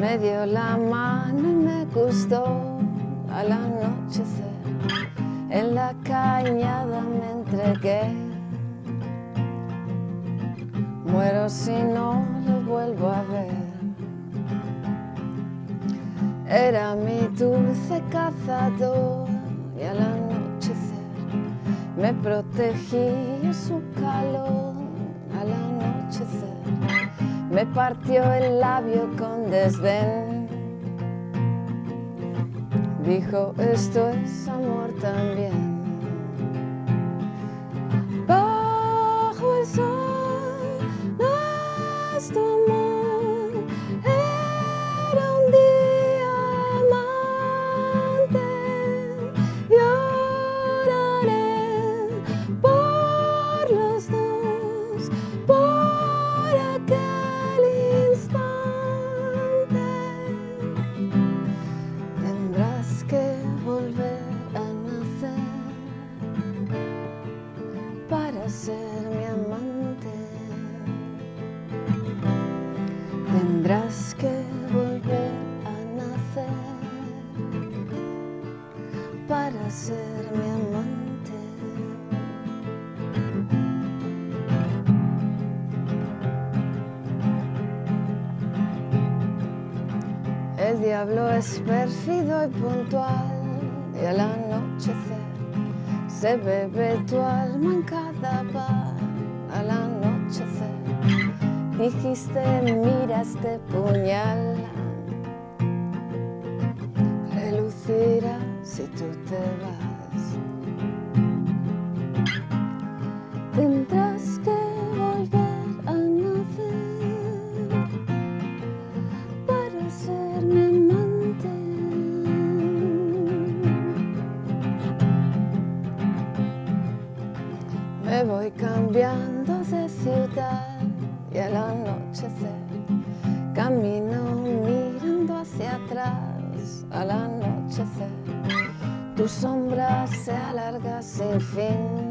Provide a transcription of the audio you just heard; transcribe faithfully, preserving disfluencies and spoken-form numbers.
Me dio la mano y me gustó al anochecer. En la cañada me entregué. Muero si no lo vuelvo a ver. Era mi dulce cazador y al anochecer me protegía su calor. Al anochecer me partió el labio con desdén. Dijo, esto es amor también. Bajo el sol, nuestro amor era un diamante. Lloraré por los dos, por aquel instante. Tendrás que volver a nacer para ser mi amante. Tendrás que volver a nacer para ser mi amante. El diablo es pérfido y puntual y al anochecer se bebe tu alma en cada bar. Al anochecer dijiste, mira este puñal, relucirá si tú te vas. Tendrás que volver a nacer para ser mi amante. Me voy cambiando de ciudad y al anochecer camino mirando hacia atrás. Al anochecer tu sombra se alarga sin fin.